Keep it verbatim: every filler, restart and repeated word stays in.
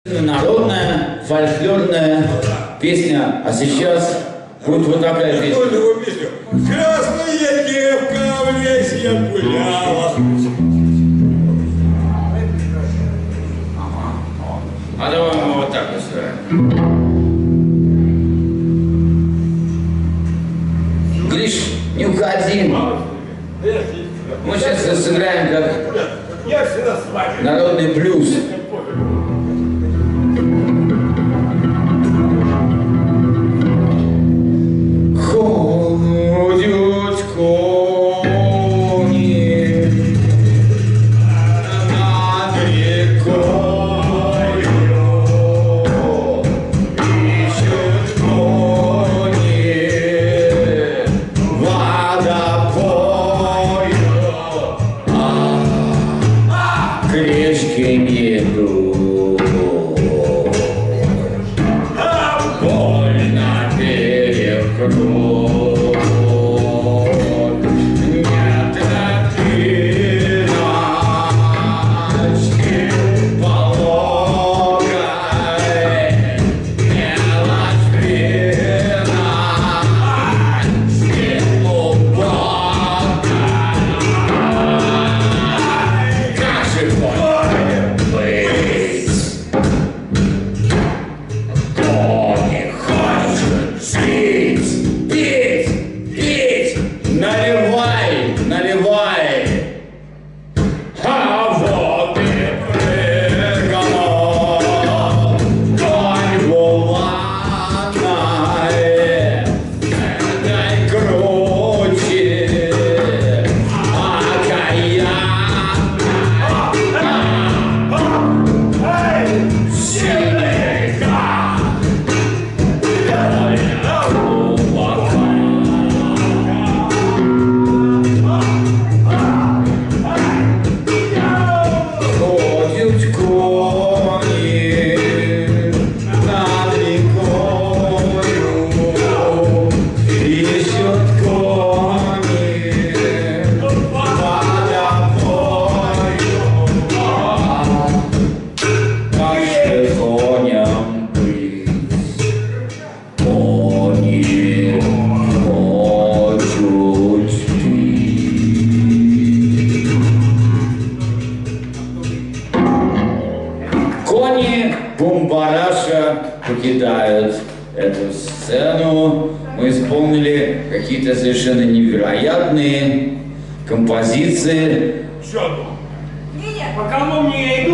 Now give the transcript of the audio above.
Народная фольклорная песня, а сейчас будет вот такая песня. Красная девка в лесе гуляла. А давай мы вот так устроим. Гриш, не уходи. Мы сейчас сыграем как народный блюз. Ходят кони над рекою, ищут кони водопою, а к речке нету. Больно перекрой. Бумбараша покидают эту сцену. Мы исполнили какие-то совершенно невероятные композиции. Что? По кому мне